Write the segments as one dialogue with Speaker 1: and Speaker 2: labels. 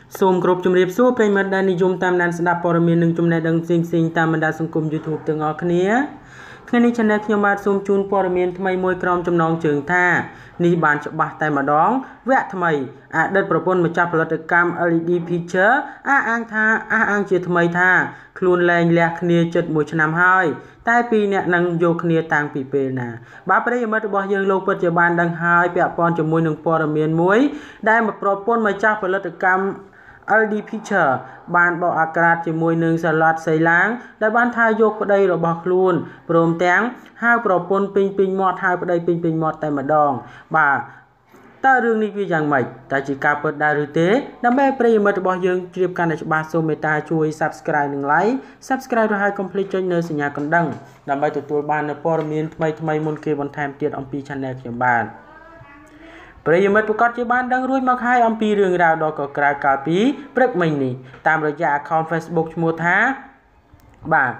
Speaker 1: សូមគ្រប់ជំរាបសួរប្រិយមិត្តដែលនិយមតាមដានស្ដាប់ព័ត៌មាននិងចំណេះដឹងផ្សេងៗតាមបណ្ដាសង្គម YouTube ទាំងអស់គ្នាថ្ងៃនេះ Channel ខ្ញុំបាទសូមជូនព័ត៌មានថ្មីមួយក្រោមចំណងជើងថានេះបានច្បាស់តែម្ដងវគ្គថ្មីអតីតប្រពន្ធម្ចាស់ផលិតកម្ម LED Picture អះអាងជាថ្មីថាខ្លួនលែងលះគ្នាជិត1ឆ្នាំហើយតែពីរអ្នកនឹងយកគ្នាតាំងពីពេលណាបាទប្រិយមិត្តរបស់យើងលោកពិតជាបានដឹងហើយពាក់ព័ន្ធជាមួយនឹងព័ត៌មានមួយដែលប្រពន្ធម្ចាស់ផលិតកម្ម LD Picture បានបោកអាក្រាតជាមួយនឹងសាឡាត់សីឡាងដែលបានថាយកប្តីរបស់ខ្លួនព្រមទាំងហៅប្រពន្ធពេញមាត់ហៅប្តីពេញមាត់តែម្ដងបាទតើរឿងនេះវាយ៉ាងម៉េចតើជាការពិតដែរឬទេដើម្បីប្រិយមិត្តរបស់យើងជ្រាបកាន់តែច្បាស់សូមមេត្តាជួយ Subscribe និង Like Subscribe ហើយកុំភ្លេចចុចនៅសញ្ញាកណ្ដឹងដើម្បីទទួលបាននូវព័ត៌មានថ្មីមុនគេបន្ថែមទៀតអំពី Channel ខ្ញុំបាទប្រិយមិត្តប្រកាសជាបានដឹងរួចមកហើយអំពីរឿងរ៉ាវដ៏កក្តៅកាលពីព្រឹកមិញនេះតាមរយៈ account Facebook ឈ្មោះថាបាទ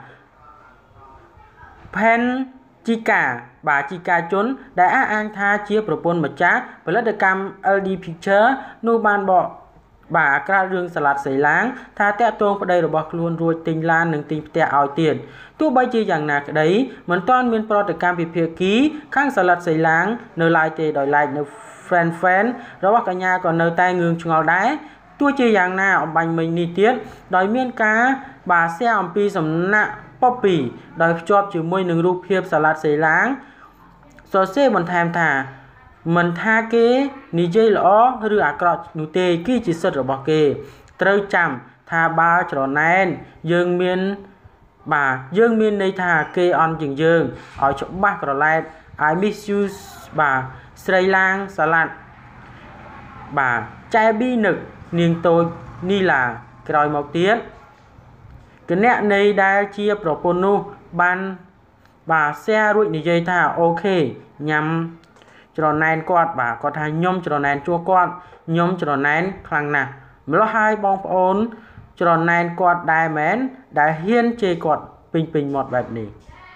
Speaker 1: ផែនជីកាជនដែលអះអាងថាជាប្រពន្ធម្ចាស់ផលិតកម្ម LD Picture នោះបានបកបាទអាក្រាតរឿងសាឡាត់សីឡាងថាតាក់ទងប្តីរបស់ខ្លួនរួចទិញឡាននិងទិញផ្ទះឲ្យទៀតទោះបីជាយ៉ាងណាក្តីមិនទាន់មានប្រតិកម្មពីភាគីខាងសាឡាត់សីឡាងនៅឡើយទេដោយឡែកនៅfan របស់កញ្ញាក៏នៅតែងឿងឆ្ងល់ដែរទោះជាយ៉ាងណាអំបញ្ញមិញនេះទៀតដោយមានការបាទ share អំពីសំណាក់ប៉ុពីដោយភ្ជាប់ជាមួយនឹងរូបភាពសាឡាត់សីឡាងសរសេរបន្ថែមថាមិនថាគេនិយាយល្អឬអាក្រក់នោះទេគឺជាសិទ្ធិរបស់គេត្រូវចាំថាបើច្រណែនយើងមានន័យថាគេអន់ជាងយើងឲ្យច្បាស់ក្រឡែត I miss you បាទស្រីឡាងសាឡាត់បាទចែប៊ីនឹកនាងតូចនីឡាក្រោយមកទៀតគណៈនៃដែលជាប្រពន្ធនោះបានបាទ share រួចនិយាយថាអូខេញ៉ាំច្រណែនគាត់បាទគាត់ថាខ្ញុំច្រណែនជួសគាត់ខ្ញុំច្រណែនខ្លាំងណាស់ម្ល៉េះហើយបងប្អូនច្រណែនគាត់ដែរមែនដែលហ៊ានជេរគាត់ពេញមាត់បែបនេះ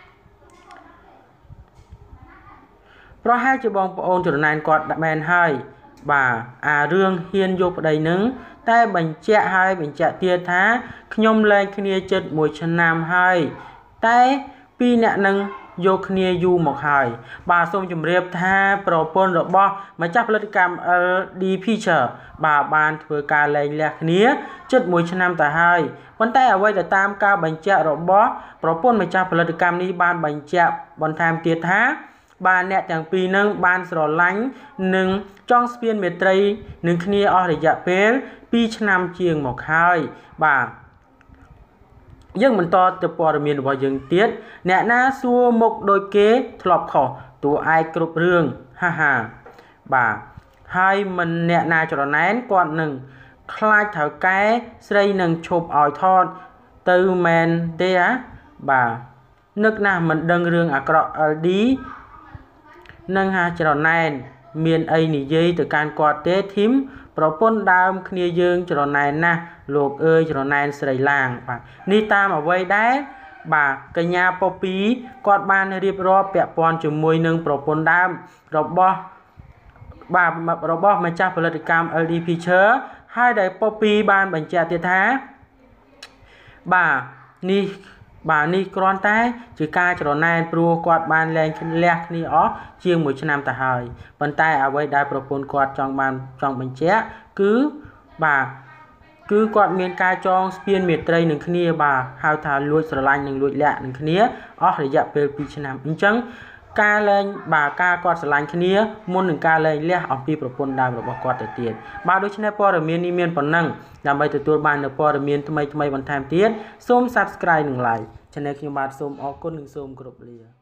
Speaker 1: ប្រហែលជាបងប្អូនច្រណែនគាត់មែនហើយបាទអារឿងហ៊ានយកប្តីនឹងតែបញ្ជាក់ទៀតថាខ្ញុំលែងគ្នាជិត1ឆ្នាំហើយតែពីរអ្នកនឹងយកគ្នាយូរមកហើយបាទសូមជម្រាបថាប្រពន្ធរបស់ម្ចាស់ផលិតកម្ម LD Picture បាទបានធ្វើការលែងលះគ្នាជិត1ឆ្នាំទៅហើយប៉ុន្តែអ្វីដែលតាមការបញ្ជាក់របស់ប្រពន្ធម្ចាស់ផលិតកម្មនេះបានបញ្ជាក់បន្ថែមទៀតថាបាទអ្នកទាំងពីរនឹងបានស្រឡាញ់និងចង់ស្ពានមេត្រីនឹងគ្នាអស់រយៈពេល2ឆ្នាំជាងមកហើយបាទយើងបន្តទៅព័ត៌មានរបស់យើងទៀតអ្នកណាសួរមុខដូចគេធ្លាប់ខុសតួឯកគ្រប់រឿងហាបាទហើយមិនអ្នកណាច្រណែនគាត់នឹងខ្លាចថៅកែស្រីនឹងឈប់ឲ្យថតទៅមែនទេបាទនឹកណាស់មិនដឹងរឿងអាក្រក់ LD នឹងហាច្រណែនមានអីនិយាយទៅកាន់គាត់ទេធីមប្រពន្ធដើមគ្នាយើងច្រណែនណាស់លោកអើយច្រណែនស្រីឡាងបាទនេះតាមអ្វីដែរបាទកញ្ញាប៉ុពីគាត់បានរៀបរាប់ពាក់ព័ន្ធជាមួយនឹងប្រពន្ធដើមរបស់ម្ចាស់ផលិតកម្ម LD Picture ហើយដែលប៉ុពីបានបញ្ជាក់ទៀតថាបាទនេះគ្រាន់តែជាការច្រណែនព្រោះគាត់បានលែងលះគ្នាអស់ជាង1ឆ្នាំទៅហើយប៉ុន្តែអ្វីដែលប្រពន្ធគាត់ចង់បញ្ជាក់គឺគាត់មានការចងស្ពានមេត្រីនឹងគ្នាបាទហៅថាលួចស្រឡាញ់និងលួចលាក់នឹងគ្នាអស់រយៈពេល2ឆ្នាំអញ្ចឹងការគាត់ស្រឡាញ់គ្នាមុននឹងការលែងលះអំពីប្រពន្ធដើមរបស់គាត់ទៅទៀតបាទដូច្នេះព័ត៌មាននេះមានប៉ុណ្ណឹងដើម្បីទទួលបាននូវព័ត៌មានថ្មីបន្ថែមទៀតសូម Subscribe និង Like Channel ខ្ញុំបាទសូមអរគុណនិងសូមគោរពលា